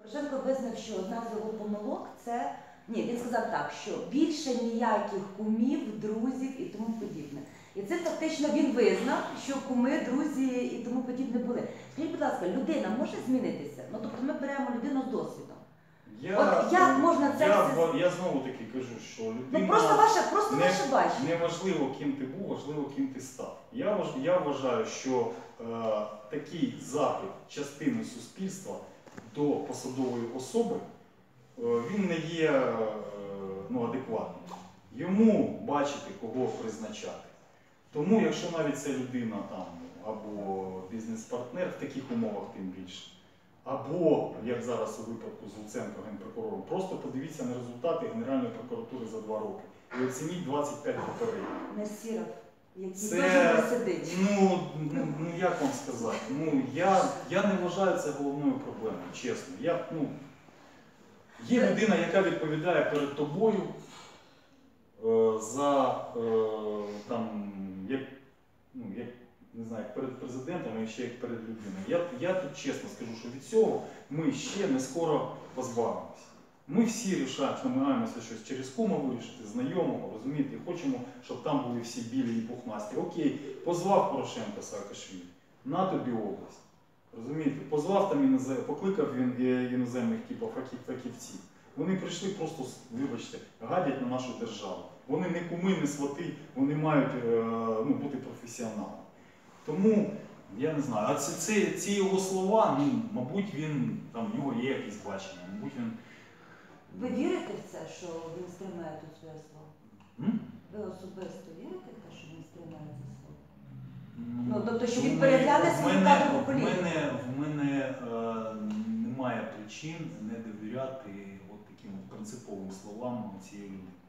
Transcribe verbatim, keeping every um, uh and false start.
Порошенко визнав, що одна з його помилок це, ні, він сказав так, що більше ніяких кумів, друзів і тому подібне. І це фактично він визнав, що куми, друзі і тому подібне були. Скажіть, будь ласка, людина може змінитися? Ну, тобто ми беремо людину з досвідом. Я, От як можна це я, все... я знову таки кажу, що людина... Ну, просто ваше, просто не, ваше бачення. Не важливо, ким ти був, важливо, ким ти став. Я, важ, я вважаю, що е, такий запит частини суспільства до посадової особи, е, він не є е, ну, адекватним. Йому бачити, кого призначати. Тому, якщо навіть ця людина там, або бізнес-партнер, в таких умовах тим більше, або, як зараз у випадку з Луценко генпрокурором, просто подивіться на результати Генеральної прокуратури за два роки і оцініть двадцять п'ять попередніх. Насіров, який Це, дуже сидить. ну, ну, ну, як вам сказати, ну, я, я не вважаю це головною проблемою, чесно. Я, ну, є людина, яка відповідає перед тобою е, за, е, там, як, ну, як, не знаю, перед президентом і ще як перед людиною. Я, я тут чесно скажу, що від цього ми ще не скоро позбавимося. Ми всі рішаємо, намагаємося щось через кума вирішити, знайомого, розумієте, і хочемо, щоб там були всі білі і пухнасті. Окей, позвав Порошенко Саакашвілі, на тобі область. Розумієте, позвав там інозем, покликав він іноземних типу, фахівців. Вони прийшли просто, вибачте, гадять на нашу державу. Вони не куми, не свати, вони мають ну, бути професіоналами. Тому, я не знаю, а це, це, ці його слова, ну, мабуть, він, там, в нього є якісь бачення, мабуть, він... Ви вірите в це, що він стримає тут своє слово? М? Ви особисто вірите в те, що він стримає це слово? Ну, Ну, тобто, що він в перегляне мене- свою в мене- кадрову В політику? мене, в мене е, немає причин не довіряти от таким от принциповим словам цієї людини.